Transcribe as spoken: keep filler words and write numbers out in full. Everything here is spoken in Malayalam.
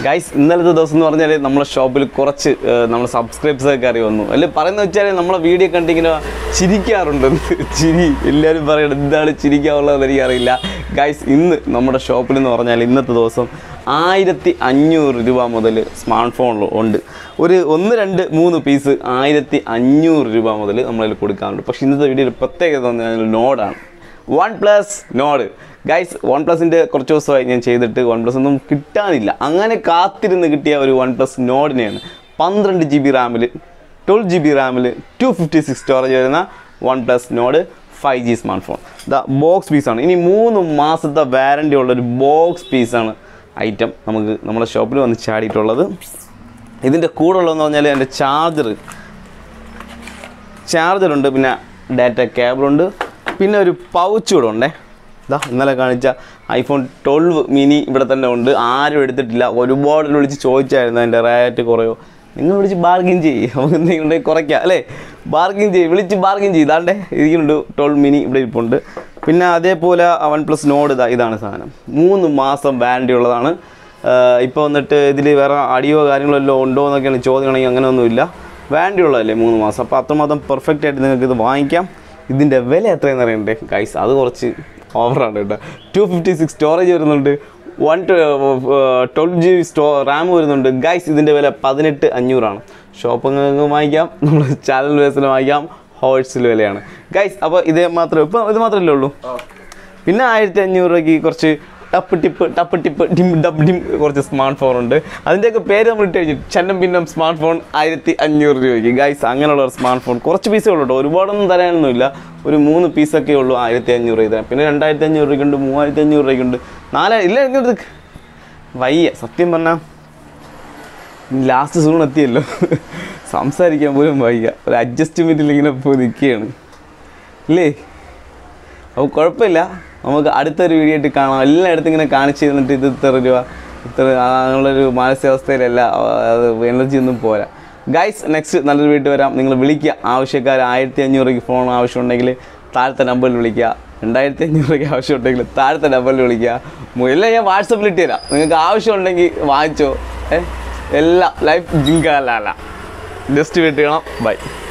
ഗൈസ് ഇന്നലത്തെ ദിവസം എന്ന് പറഞ്ഞാൽ നമ്മളെ ഷോപ്പിൽ കുറച്ച് നമ്മൾ സബ്സ്ക്രൈബേഴ്സൊക്കെ കയറി വന്നു അല്ലെ പറയുന്നത് വെച്ചാൽ നമ്മളെ വീഡിയോ കണ്ടിങ്ങനെ ചിരിക്കാറുണ്ട് ചിരി എല്ലാവരും പറയണം എന്താണ് ചിരിക്കാറുള്ളതെന്ന് എനിക്കറിയില്ല ഗൈസ് ഇന്ന് നമ്മുടെ ഷോപ്പിൽ എന്ന് പറഞ്ഞാൽ ഇന്നത്തെ ദിവസം ആയിരത്തി അഞ്ഞൂറ് രൂപ മുതൽ സ്മാർട്ട് ഫോണിൽ ഉണ്ട് ഒരു ഒന്ന് രണ്ട് മൂന്ന് പീസ് ആയിരത്തി അഞ്ഞൂറ് രൂപ മുതൽ നമ്മളതിൽ കൊടുക്കാറുണ്ട് പക്ഷേ ഇന്നത്തെ വീഡിയോയിൽ പ്രത്യേകത എന്ന് പറഞ്ഞാൽ നോഡാണ് one plus Nord guys one പ്ലസിൻ്റെ കുറച്ച് ദിവസമായി ഞാൻ ചെയ്തിട്ട് വൺ പ്ലസ് ഒന്നും കിട്ടാനില്ല അങ്ങനെ കാത്തിരുന്ന് കിട്ടിയ ഒരു വൺ പ്ലസ് നോഡിനെയാണ് പന്ത്രണ്ട് ജി ബി റാമിൽ ട്വൽവ് ജി ബി റാമിൽ ടു ഫിഫ്റ്റി സിക്സ് സ്റ്റോറേജ് വരുന്ന one plus Nord five G smart phone the box പീസാണ് ഇനി മൂന്ന് മാസത്തെ വാറൻറ്റി ഉള്ളൊരു ബോക്സ് പീസാണ് ഐറ്റം നമുക്ക് നമ്മുടെ ഷോപ്പിൽ വന്ന് ചാടിയിട്ടുള്ളത് ഇതിൻ്റെ കൂടെ ഉള്ളതെന്ന് പറഞ്ഞാൽ എൻ്റെ ചാർജർ ചാർജറുണ്ട് പിന്നെ ഡാറ്റ കേബിളുണ്ട് പിന്നെ ഒരു പൗച്ച് കൂടെ ഉണ്ടേ ഇതാ ഇന്നലെ കാണിച്ച ഐഫോൺ ട്വൽവ് മിനി ഇവിടെ തന്നെ ഉണ്ട് ആരും എടുത്തിട്ടില്ല ഒരുപാട് വിളിച്ച് ചോദിച്ചായിരുന്നു അതിൻ്റെ റേറ്റ് കുറയോ നിങ്ങൾ വിളിച്ച് ബാർഗിൻ ചെയ്യും നമുക്ക് എന്തെങ്കിലും കുറയ്ക്കാം അല്ലേ ബാർഗിൻ ചെയ്യും വിളിച്ച് ബാർഗിൻ ചെയ്യും ഇതാണ്ടേ ഇരിക്കുന്നുണ്ട് ട്വൽവ് മിനി ഇവിടെ ഇരിപ്പുണ്ട് പിന്നെ അതേപോലെ വൺ പ്ലസ് നോഡ് ഇതാ ഇതാണ് സാധനം മൂന്ന് മാസം വാറൻറ്റി ഉള്ളതാണ് ഇപ്പോൾ വന്നിട്ട് ഇതിൽ വേറെ അടിയോ കാര്യങ്ങളോ എല്ലാം ഉണ്ടോ എന്നൊക്കെയാണ് ചോദ്യമാണെങ്കിൽ അങ്ങനെയൊന്നുമില്ല വാറൻറ്റി ഉള്ളതല്ലേ മൂന്ന് മാസം അപ്പോൾ അത്രമാത്രം പെർഫെക്റ്റ് ആയിട്ട് നിങ്ങൾക്ക് ഇത് വാങ്ങിക്കാം ഇതിൻ്റെ വില എത്രയെന്ന് അറിയണ്ടേ ഗൈസ് അത് കുറച്ച് ഓഫറാണ് കേട്ടോ ടു ഫിഫ്റ്റി സിക്സ് സ്റ്റോറേജ് വരുന്നുണ്ട് വൺ ട്വൽവ് ജി ബി സ്റ്റോ റാം വരുന്നുണ്ട് ഗൈസ് ഇതിൻ്റെ വില പതിനെട്ട് അഞ്ഞൂറാണ് ഷോപ്പിൽ വാങ്ങിക്കാം നമ്മൾ ചാനൽ ബേസിൽ വാങ്ങിക്കാം ഹോൾസെയിൽ വിലയാണ് ഗൈസ് അപ്പോൾ ഇതേ മാത്രമേ ഇപ്പോൾ ഇത് മാത്രമല്ലേ ഉള്ളൂ പിന്നെ ആയിരത്തി അഞ്ഞൂറ് രൂപയ്ക്ക് കുറച്ച് ടപ്പ് ടിപ്പ് ടപ്പ് ടിപ്പ് ഡിം ഡബ് ഡിം കുറച്ച് സ്മാർട്ട് ഫോൺ ഉണ്ട് അതിൻ്റെയൊക്കെ പേര് നമ്മൾ ഇട്ട് കഴിഞ്ഞു ചന്നം പിന്നം സ്മാർട്ട് ഫോൺ ആയിരത്തി അഞ്ഞൂറ് രൂപയ്ക്ക് ഗൈസ് അങ്ങനെയുള്ള ഒരു സ്മാർട്ട് ഫോൺ കുറച്ച് പീസേ ഉള്ളൂ കേട്ടോ ഒരുപാടൊന്നും തരാനൊന്നുമില്ല ഒരു മൂന്ന് പീസൊക്കെ ഉള്ളൂ ആയിരത്തി അഞ്ഞൂറ് രൂപ തരാം പിന്നെ രണ്ടായിരത്തി അഞ്ഞൂറ് രൂപയ്ക്കുണ്ട് മൂവായിരത്തി അഞ്ഞൂറ് രൂപയ്ക്കുണ്ട് നാലായിരം ഇല്ല ഇങ്ങോട്ട് വയ്യ സത്യം പറഞ്ഞാൽ ലാസ്റ്റ് സൂൺ എത്തിയല്ലോ സംസാരിക്കാൻ പോലും വയ്യ ഒരു അഡ്ജസ്റ്റ്മെൻറ്റിൽ ഇങ്ങനെ പോയി നിൽക്കുകയാണ് ഇല്ലേ അപ്പോൾ കുഴപ്പമില്ല നമുക്ക് അടുത്തൊരു വീഡിയോ ആയിട്ട് കാണാം എല്ലായിടത്തും ഇങ്ങനെ കാണിച്ചു തന്നിട്ട് ഇത് ഇത്ര രൂപ ഇത്ര അങ്ങനെയുള്ളൊരു മാനസികാവസ്ഥയിലല്ല അത് എനർജി ഒന്നും പോരാ ഗൈസ് നെക്സ്റ്റ് നല്ലൊരു വീട്ടിൽ വരാം നിങ്ങൾ വിളിക്കുക ആവശ്യക്കാർ ആയിരത്തി അഞ്ഞൂറ് രൂപയ്ക്ക് ഫോൺ ആവശ്യമുണ്ടെങ്കിൽ താഴത്തെ നമ്പറിൽ വിളിക്കുക രണ്ടായിരത്തി അഞ്ഞൂറ് രൂപയ്ക്ക് ആവശ്യമുണ്ടെങ്കിൽ താഴത്തെ നമ്പറിൽ വിളിക്കുക എല്ലാം ഞാൻ വാട്സപ്പിൽ ഇട്ട് തരാം നിങ്ങൾക്ക് ആവശ്യമുണ്ടെങ്കിൽ വാങ്ങിച്ചോ ഏ എല്ലാം ലൈഫ് ജിങ്കാല ജസ്റ്റ് വീട്ടിൽ കാണാം ബൈ